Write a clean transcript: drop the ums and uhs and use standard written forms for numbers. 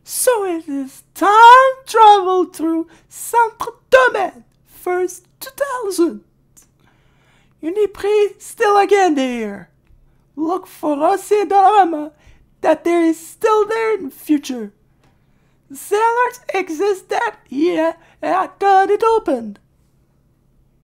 So it is time travel through Centre Domaine, first 2000. Uniprix still again there. Look for us in drama that there is still there in the future. Sellers exist that year after it opened.